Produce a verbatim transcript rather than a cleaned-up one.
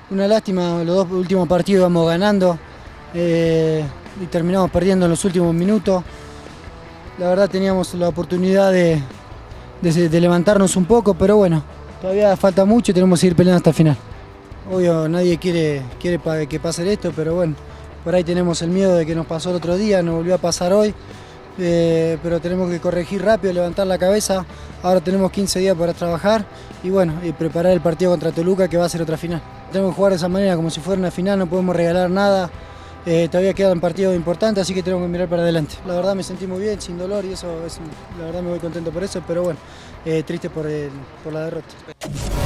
Una lástima, los dos últimos partidos íbamos ganando eh, y terminamos perdiendo en los últimos minutos. La verdad teníamos la oportunidad de, de, de levantarnos un poco, pero bueno, todavía falta mucho y tenemos que seguir peleando hasta el final. Obvio, nadie quiere, quiere que pase esto, pero bueno, por ahí tenemos el miedo de que nos pasó el otro día, nos volvió a pasar hoy, eh, pero tenemos que corregir rápido, levantar la cabeza. Ahora tenemos quince días para trabajar y bueno, y preparar el partido contra Toluca, que va a ser otra final. Tenemos que jugar de esa manera como si fuera una final, no podemos regalar nada. Eh, todavía quedan partidos importantes, así que tenemos que mirar para adelante. La verdad me sentí muy bien, sin dolor y eso, es, la verdad me voy contento por eso, pero bueno, eh, triste por, el, por la derrota.